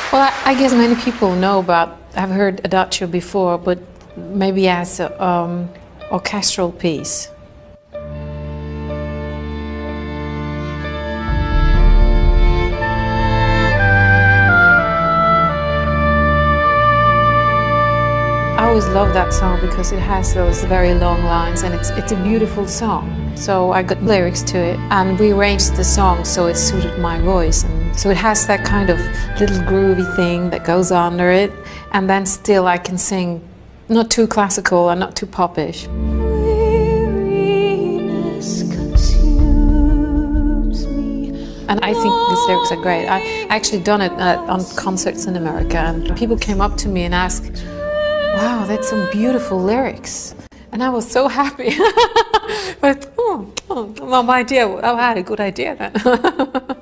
Well, I guess many people know about, I've heard Adagio before, but maybe as an orchestral piece. I always love that song because it has those very long lines and it's a beautiful song. So I got lyrics to it and rearranged the song so it suited my voice. And so it has that kind of little groovy thing that goes under it, and then still I can sing not too classical and not too popish. And I think these lyrics are great. I actually done it on concerts in America, and people came up to me and asked, "Wow, that's some beautiful lyrics." And I was so happy. But, well, my idea, I had a good idea then.